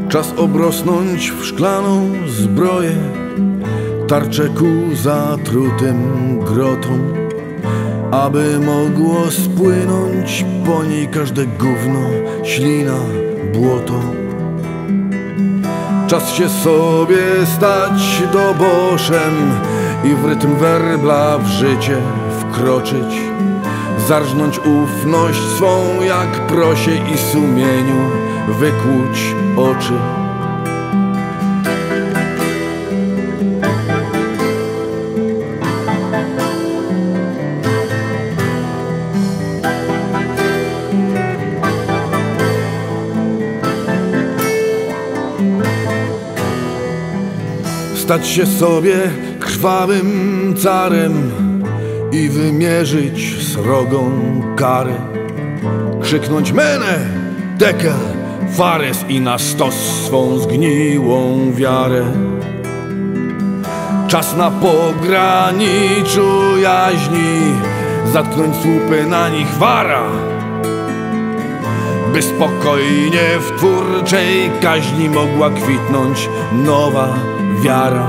Czas obrosnąć w szklaną zbroję, tarczę ku zatrutym grotom, aby mogło spłynąć po niej każde gówno, ślina, błoto. Czas się sobie stać doboszem i w rytm werbla w życie wkroczyć, zarżnąć ufność swą jak prosie i sumieniu wykłuć oczy. Stać się sobie krwawym carem i wymierzyć srogą karę. Krzyknąć mene, tekel, fares i na stos swą zgniłą wiarę. Czas na pograniczu jaźni zatknąć słupy na nich wara, by spokojnie w twórczej kaźni mogła kwitnąć nowa wiara.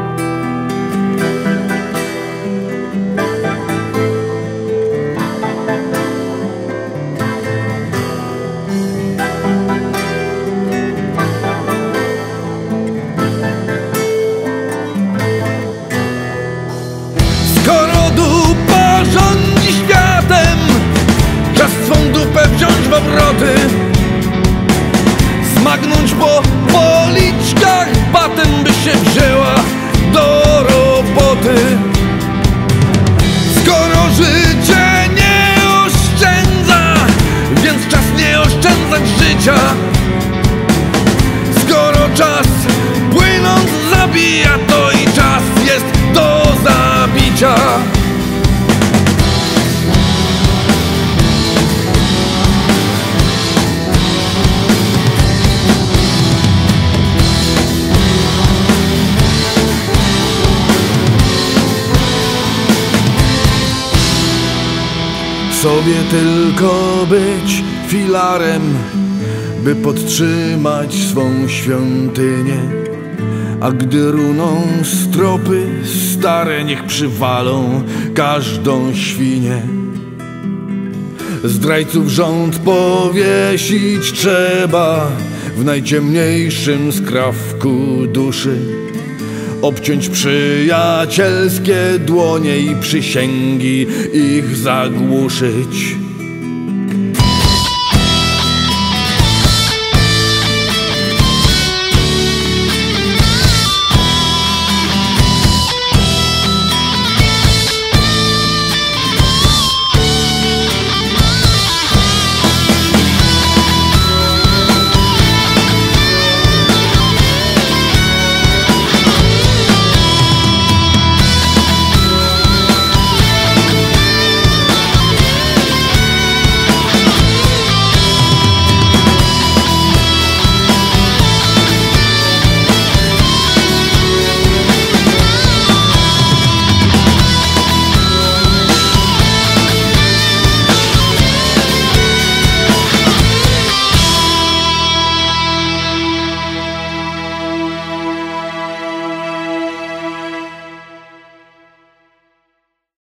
Skoro dupa rządzi światem, czas swą dupę wziąć w obroty, smagnąć po policzkach batem, by się wzięła do roboty. Skoro życie nie oszczędza, więc czas nie oszczędzać życia. Skoro czas płynąc zabija, to i czas jest do zabicia. Sobie tylko być filarem, by podtrzymać swą świątynię. A gdy runą stropy stare, niech przywalą każdą świnię. Zdrajców rząd powiesić trzeba w najciemniejszym skrawku duszy, obciąć przyjacielskie dłonie i przysięgi ich zagłuszyć.